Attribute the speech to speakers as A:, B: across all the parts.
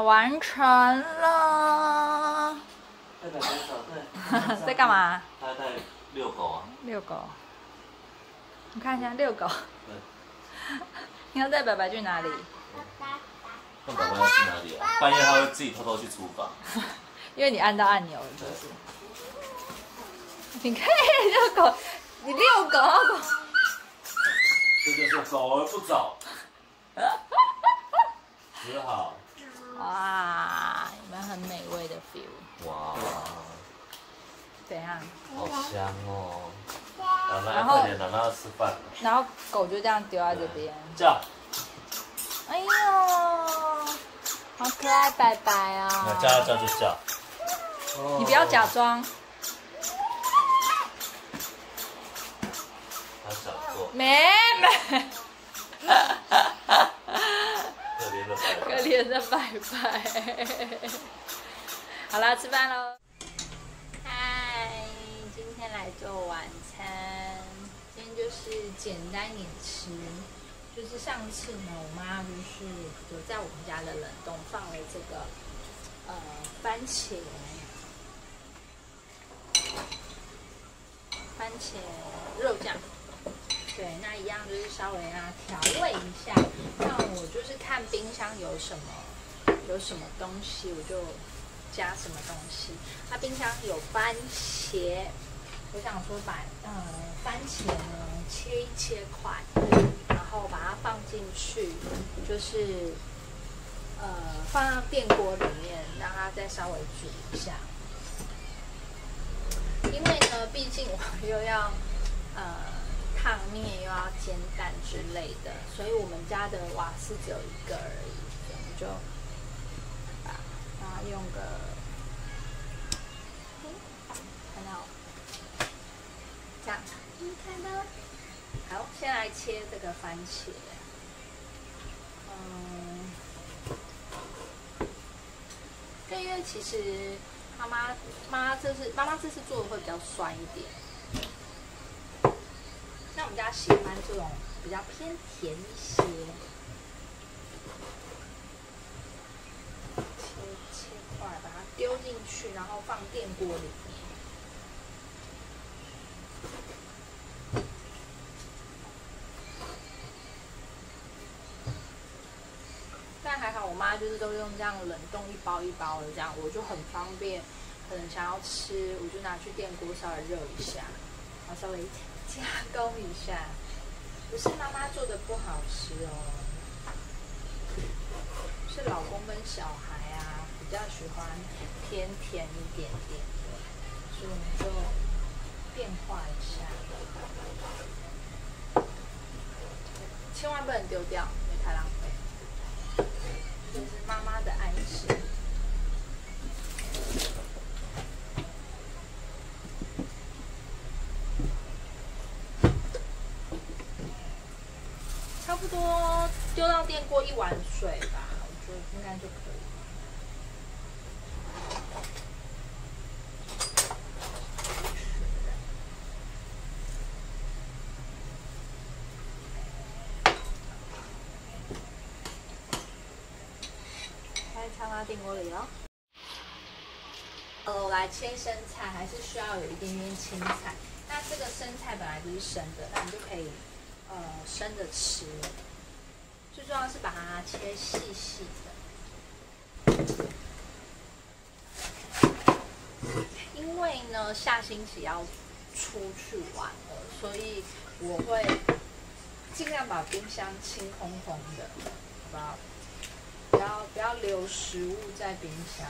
A: 完成了。在干嘛？
B: 他在遛狗啊。
A: 遛狗。你看一下遛狗。你要带白白去哪里？
B: 那宝宝要去哪里啊？半夜他会自己偷偷去厨房。
A: 因为你按到按钮了，是不是？你看遛狗，你遛狗，狗。
B: 这就是走而不走。只好。
A: 哇，有没有很美味的 feel？
B: 哇，
A: 怎样？
B: 好香哦！然后快点，奶奶要吃饭了。
A: 然后狗就这样丢在这边。
B: 叫。
A: 哎呦，好可爱，白白啊！
B: 那叫就叫。
A: 你不要假装。
B: 他想做。
A: 妹。可怜的白白。好啦，吃饭喽。嗨，今天来做晚餐。今天就是简单一点吃。就是上次呢，我妈就是有在我们家的冷冻放了这个番茄肉酱。对，那一样就是稍微让它调味一下。那我就是看冰箱有什么东西，我就加什么东西。它冰箱有番茄，我想说把番茄呢切一切块，然后把它放进去，就是放到电锅里面，让它再稍微煮一下。因为呢，毕竟我又要烫面又要煎蛋之类的，所以我们家的瓦斯只有一个而已，我们就把它用个，看到这样，你看到？好，先来切这个番茄。对，因为其实妈妈这次做的会比较酸一点。那我们家喜欢这种比较偏甜一些，切块，把它丢进去，然后放电锅里面。但还好，我妈就是都用这样冷冻一包一包的这样，我就很方便。可能想要吃，我就拿去电锅稍微热一下，然后稍微加工一下，不是妈妈做的不好吃哦，是老公跟小孩啊比较喜欢偏甜一点点的，所以我们就变化一下，千万不能丢掉，因为太浪费。这是妈妈的爱心。差不多丢到电锅1碗水吧，我觉得应该就可以。再插到电锅里咯。我来切生菜，还是需要有一点点青菜。那这个生菜本来就是生的，那你就可以生着吃。最重要是把它切细细的。因为呢，下星期要出去玩了，所以我会尽量把冰箱清空空的，好不好？不要留食物在冰箱。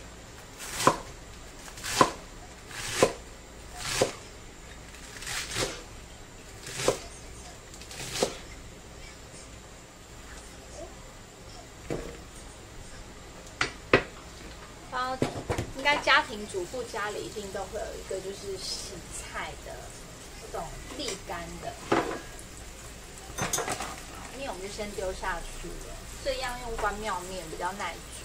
A: 应该家庭主妇家里一定都会有一个就是洗菜的这种沥干的，面我们就先丢下去了，这样用关庙面比较耐煮。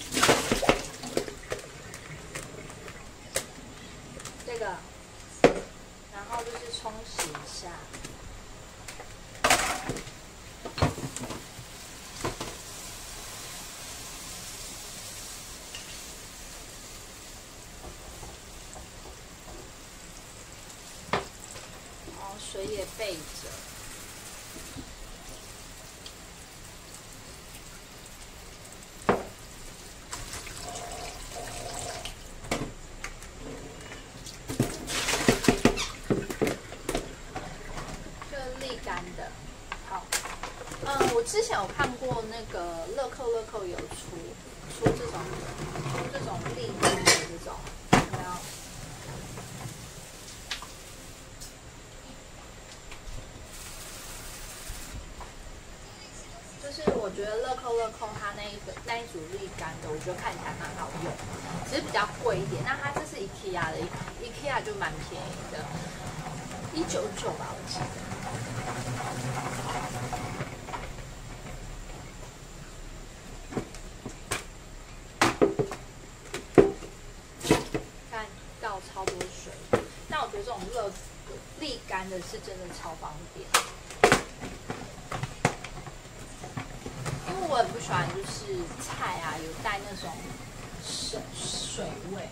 A: 这个冲洗一下。然后水也备着。我之前有看过那个乐扣有出这种立干的这种，有没有？就是我觉得乐扣它那一组立干的，我觉得看起来蛮好用，只是比较贵一点。那它这是 IKEA 的，IKEA 就蛮便宜的，199吧，我记得。超多水，但我觉得这种沥干的是真的超方便，因为我很不喜欢就是菜啊有带那种水味。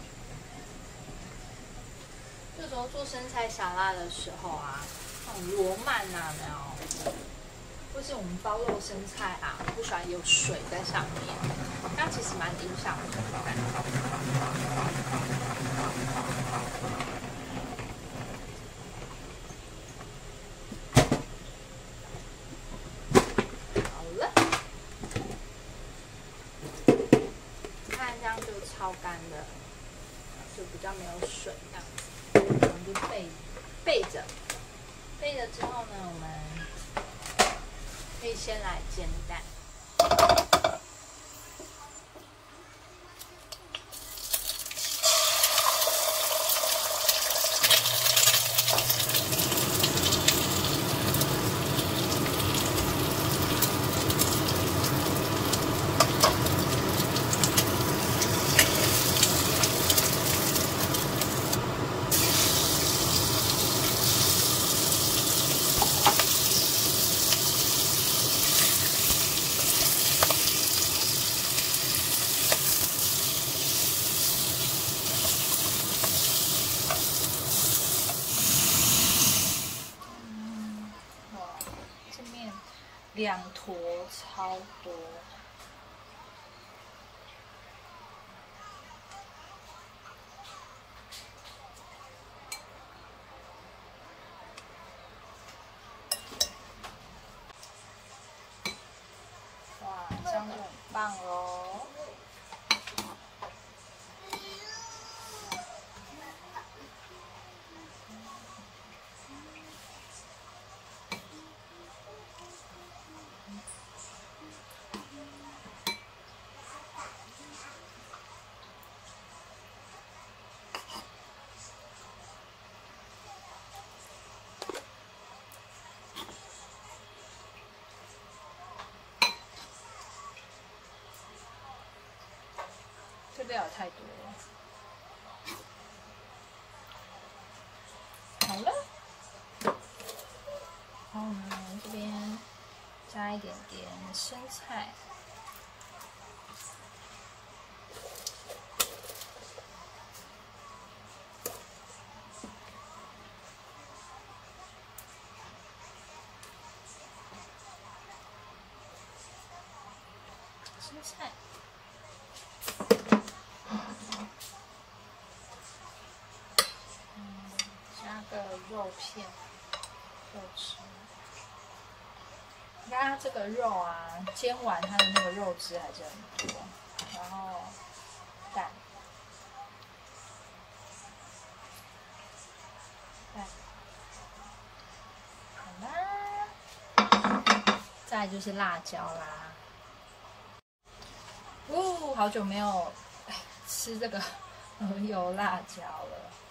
A: 这时候做生菜沙拉的时候啊，那种罗曼啊，没有，或是我们包肉生菜啊，不喜欢有水在上面，那其实蛮影响口感。好了，看这样就超干的，就比较没有水这样子。我们就备着之后呢，我们可以先来煎蛋。2坨超多，哇，这样就很棒喽！这料有太多了。好了，然后我们这边加一点点生菜。生菜。加个肉片，肉汁。你看它这个肉啊，煎完它的那个肉汁还是很多。然后蛋，好啦，再来就是辣椒啦。好久没有吃这个鹅油辣椒了。